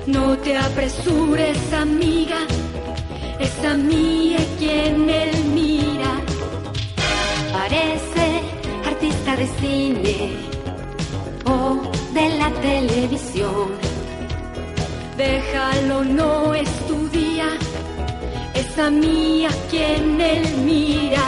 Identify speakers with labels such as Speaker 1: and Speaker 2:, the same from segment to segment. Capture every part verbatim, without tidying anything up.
Speaker 1: No te apresures, amiga, es a mí a quien él mira. Parece artista de cine o de la televisión. Déjalo, no estudia, es a mí a quien él mira.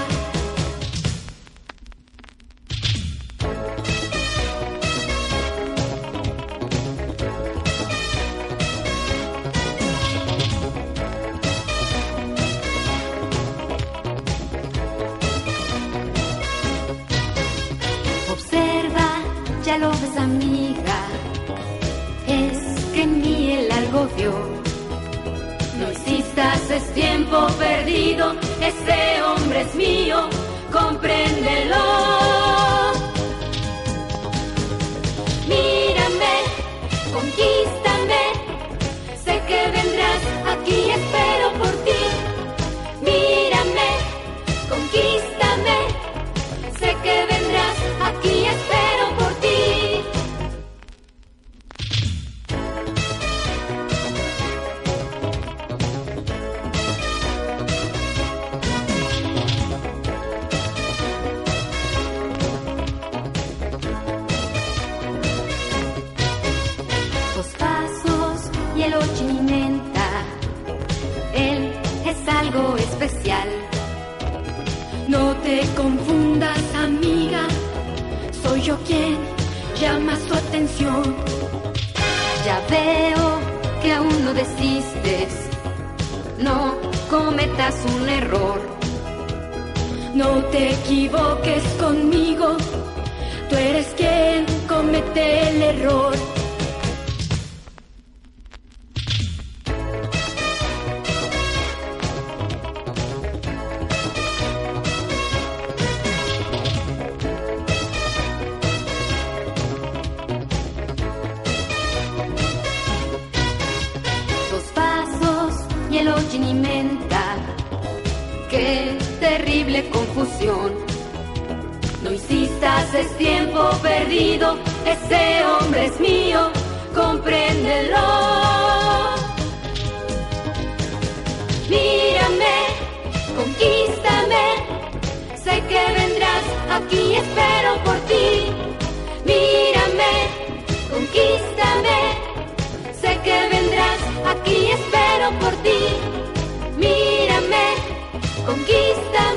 Speaker 1: Observa, ya lo ves, amiga, es que ni él algo vio. No insistas, es tiempo perdido, ese hombre es mío, compréndelo. Mírame, conquístame, sé que vendrás, aquí espero por ti. Mírame, conquístame, sé que vendrás, aquí espero por ti. Dos pasos y el ocho alimenta, él es algo especial. No te confundas, amiga, soy yo quien llama su atención. Ya veo que aún no desistes, no cometas un error. No te equivoques conmigo, tú eres quien comete el error. Y el ocho alimenta, qué terrible confusión. No insistas, es tiempo perdido, ese hombre es mío, compréndelo. Mírame, conquístame, sé que vendrás, aquí espero por ti. Mírame, conquístame, sé que vendrás, aquí espero por ti. Mírame, conquístame.